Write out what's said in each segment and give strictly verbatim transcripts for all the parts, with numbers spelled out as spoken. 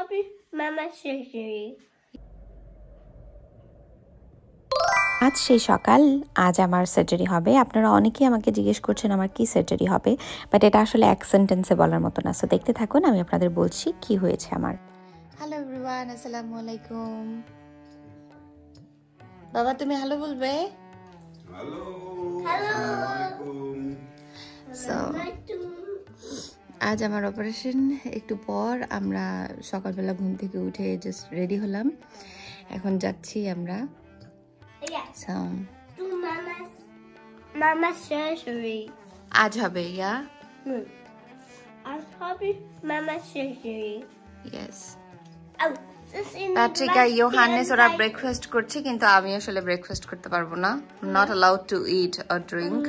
happy mama surgery. আজ সেই সকাল আজ আমার সার্জারি হবে আপনারা অনেকেই আমাকে জিজ্ঞেস করছেন আমার কি সার্জারি হবে বাট এটা আসলে এক সেন্টেন্সে বলার মতো না সো দেখতে থাকুন আমি আপনাদের বলছি কি হয়েছে আমার হ্যালো এভরিওয়ান আসসালামু আলাইকুম বাবা তুমি হ্যালো বলবে হ্যালো হ্যালো সো আজ আমার অপারেশন একটু পর আমরা সকালবেলা ঘুম থেকে উঠে জাস্ট রেডি হলাম এখন যাচ্ছি আমরা Yes. So, to mama's mama's surgery. আজ হবে yeah Hmm. I'll happy mama's surgery. Yes. Oh, this in প্যাট্রিকা ইয়োহানেস ওরা ব্রেকফাস্ট করছে কিন্তু আমি আসলে ব্রেকফাস্ট করতে পারবো না not allowed to eat or drink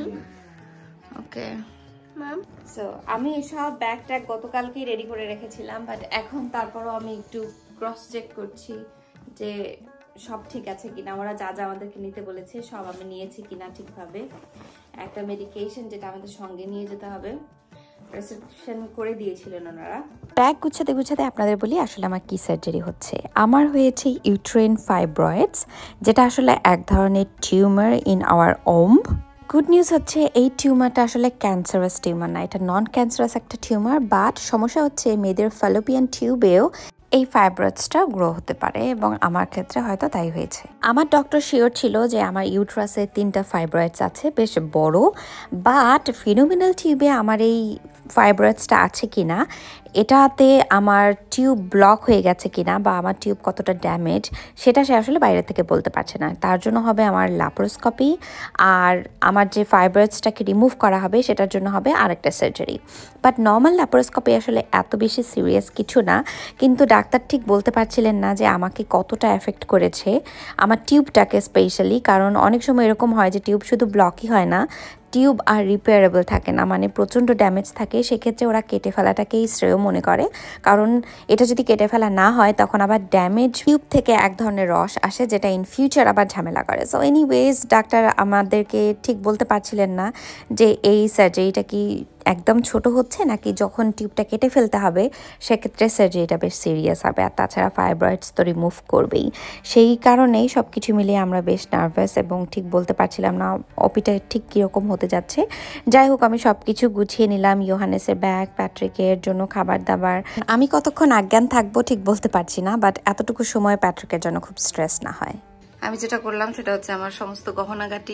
okay Mom. So আমি এসব ব্যাগ ট্যাগ গতকালকেই রেডি করে রেখেছিলাম বাট এখন তারপরও আমি একটু ক্রস চেক করছি যে সব ঠিক আছে কিনা ওরা যা যা আমাদেরকে নিতে বলেছে সব আমি নিয়েছি কিনা ঠিকভাবে একটা মেডিকেশন যেটা আমাদের সঙ্গে নিয়ে যেতে হবে প্রেসক্রিপশন করে দিয়েছিলেন ওনারা ব্যাগ গুছাতে গুছাতে আপনাদের বলি আসলে আমার কি সার্জারি হচ্ছে আমার হয়েছে ইউট্রেন ফাইব্রয়েডস যেটা আসলে এক ধরনের tumour in our womb good news হচ্ছে এই টিউমারটা আসলে ক্যান্সারাস টিউমার না এটা নন ক্যান্সারাস একটা টিউমার বাট সমস্যা হচ্ছে মেয়েদের ফ্যালোপিয়ান টিউবেও এই ফাইব্রয়েডসটা গ্রো হতে পারে এবং আমার ক্ষেত্রে হয়তো তাই হয়েছে আমার ডক্টর শিওর ছিল যে আমার ইউট্রাসে তিনটা ফাইব্রয়েডস আছে বেশ বড় বাট ফিনোমিনাল টিউবে আমার এই ফাইব্রয়েডসটা আছে কিনা এটাতে আমার টিউব ব্লক হয়ে গেছে কিনা বা আমার টিউব কতটা ড্যামেজ সেটা সে আসলে বাইরে থেকে বলতে পারছে না তার জন্য হবে আমার ল্যাপারোস্কোপি আর আমার যে ফাইব্রয়েডসটাকে রিমুভ করা হবে সেটার জন্য হবে আরেকটা সার্জারি বাট নর্মাল ল্যাপারোস্কোপি আসলে এত বেশি সিরিয়াস কিছু না কিন্তু ডাক্তার ঠিক বলতে পারছিলেন না যে আমাকে কতটা এফেক্ট করেছে আমার টিউবটাকে স্পেশালি কারণ অনেক সময় এরকম হয় যে টিউব শুধু ব্লকই হয় না টিউব আর রিপেয়ারেবল থাকে না মানে প্রচণ্ড ড্যামেজ থাকে সেক্ষেত্রে ওরা কেটে ফেলাটাকেই শ্রেয় মনে করে কারণ এটা যদি কেটে ফেলা না হয় তখন আবার ড্যামেজ টিউব থেকে এক ধরনের রস আসে যেটা ইন ফিউচার আবার ঝামেলা করে সো এনিওয়েজ ডাক্তার আমাদেরকে ঠিক বলতে পারছিলেন না যে এই সার্জারিটা কি একদম ছোট হচ্ছে নাকি যখন টিউবটা কেটে ফেলতে হবে সেক্ষেত্রে সার্জারিটা বেশ সিরিয়াস হবে আর তাছাড়া ফাইব্রয়েডস তো রিমুভ করবেই সেই কারণেই সব কিছু মিলিয়ে আমরা বেশ নার্ভাস এবং ঠিক বলতে পারছিলাম না অপিটা ঠিক কীরকম হতে যাচ্ছে যাই হোক আমি সব কিছু গুছিয়ে নিলাম ইয়োহানেসের ব্যাগ প্যাট্রিকের জন্য খাবার দাবার আমি কতক্ষণ অজ্ঞান থাকবো ঠিক বলতে পারছি না বাট এতটুকু সময় প্যাট্রিকের জন্য খুব স্ট্রেস না হয় আমি যেটা করলাম সেটা হচ্ছে আমার সমস্ত গহনাগাটি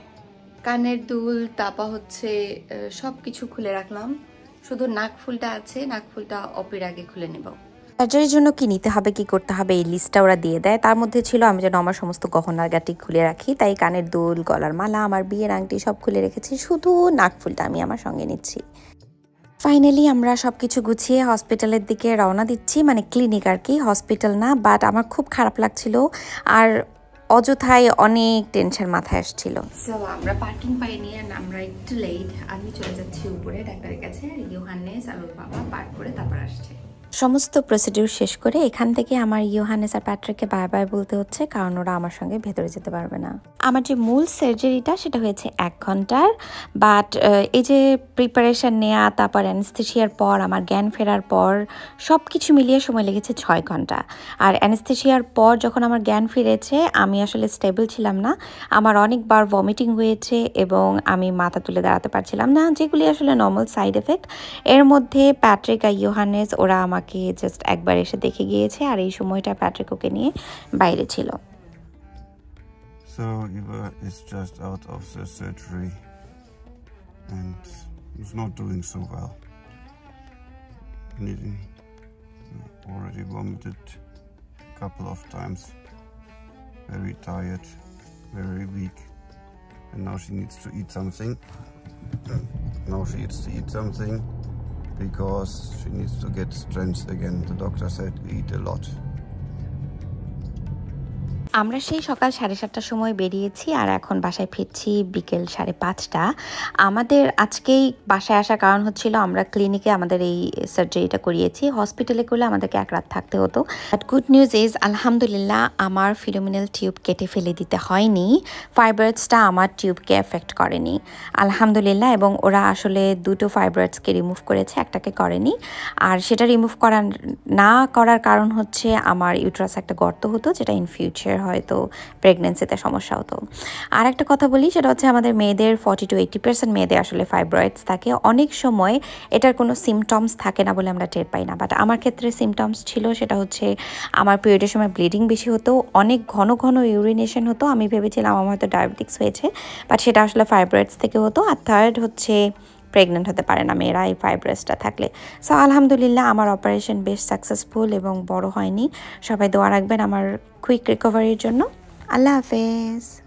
কানের দুল তাপা হচ্ছে সব কিছু খুলে রাখলাম শুধু নাকফুলটা আছে নাকফুলটা অপের আগে খুলে নেব সার্জারির জন্য কি নিতে হবে কি করতে হবে এই লিস্টটা ওরা দিয়ে দেয় তার মধ্যে ছিল আমি যেন আমার সমস্ত গহনাগাটি খুলে রাখি তাই কানের দুল গলার মালা আমার বিয়ের আংটি সব খুলে রেখেছি শুধু নাকফুলটা আমি আমার সঙ্গে নিচ্ছি ফাইনালি আমরা সব কিছু গুছিয়ে হসপিটালের দিকে রওনা দিচ্ছি মানে ক্লিনিক আর কি হসপিটাল না বাট আমার খুব খারাপ লাগছিল আর অযথায় অনেক টেনশন মাথায় আসছিল সো আমরা পার্কিং পাইনি আর আমরা একটু লেট আমি চলে যাচ্ছি উপরে ডাক্তারের কাছে ইয়োহানেস আর ওর বাবা পার্ক করে তারপর আসছে সমস্ত প্রসিডিউর শেষ করে এখান থেকে আমার ইয়োহানেস আর প্যাট্রিককে বাই বাই বলতে হচ্ছে কারণ ওরা আমার সঙ্গে ভেতরে যেতে পারবে না আমার যে মূল সার্জারিটা সেটা হয়েছে এক ঘন্টার বাট এই যে প্রিপারেশন নেওয়া তারপর অ্যানেস্থেশিয়ার পর আমার জ্ঞান ফেরার পর সব কিছু মিলিয়ে সময় লেগেছে ছয় ঘন্টা আর অ্যানেস্থেশিয়ার পর যখন আমার জ্ঞান ফিরেছে আমি আসলে স্টেবল ছিলাম না আমার অনেকবার ভমিটিং হয়েছে এবং আমি মাথা তুলে দাঁড়াতে পারছিলাম না যেগুলি আসলে নর্মাল সাইড এফেক্ট এর মধ্যে প্যাট্রিক আর ইয়োহানেস ওরা আমাকে জাস্ট একবার এসে দেখে গিয়েছে আর এই সময়টা প্যাট্রিক ওকে নিয়ে বাইরে ছিল So Eva is just out of the surgery and is not doing so well. Needing already vomited a couple of times. Very tired, very weak, and now she needs to eat something. Now she needs to eat something because she needs to get strength again. The doctor said eat a lot. আমরা সেই সকাল সাড়ে সাতটার সময় বেরিয়েছি আর এখন বাসায় ফিরছি বিকেল সাড়ে পাঁচটা। আমাদের আজকেই বাসায় আসার কারণ হচ্ছিল আমরা ক্লিনিকে আমাদের এই সার্জারিটা করিয়েছি। হসপিটালে করলে আমাদেরকে এক রাত থাকতে হতো। বাট গুড নিউজ ইজ আলহামদুলিল্লাহ আমার ফিলোমিনাল টিউব কেটে ফেলে দিতে হয়নি। ফাইব্রয়েডসটা আমার টিউবকে এফেক্ট করেনি আলহামদুলিল্লাহ, এবং ওরা আসলে দুটো ফাইব্রয়েডসকে রিমুভ করেছে, একটাকে করেনি। আর সেটা রিমুভ করা না করার কারণ হচ্ছে আমার ইউট্রাস একটা গর্ত হতো, যেটা ইন ফিউচার হয়তো প্রেগনেন্সিতে সমস্যা হতো। আর একটা কথা বলি, সেটা হচ্ছে আমাদের মেয়েদের ফর্টি টু এইটি পার্সেন্ট মেয়েদের আসলে ফাইব্রয়েডস থাকে। অনেক সময় এটার কোনো সিমটমস থাকে না বলে আমরা টের পাই না, বাট আমার ক্ষেত্রে সিমটমস ছিল। সেটা হচ্ছে আমার পিরিয়ডের সময় ব্লিডিং বেশি হতো, অনেক ঘন ঘন ইউরিনেশন হতো। আমি ভেবেছিলাম আমার হয়তো ডায়াবেটিক্স হয়েছে, বাট সেটা আসলে ফাইব্রয়েডস থেকে হতো। আর থার্ড হচ্ছে প্রেগনেন্ট হতে পারে না মেয়েরা এই ফাইব্রয়েডসটা থাকলে। সো আলহামদুলিল্লাহ আমার অপারেশন বেশ সাকসেসফুল এবং বড় হয়নি। সবাই দোয়া রাখবেন আমার কুইক রিকভারির জন্য। আল্লাহ হাফেজ।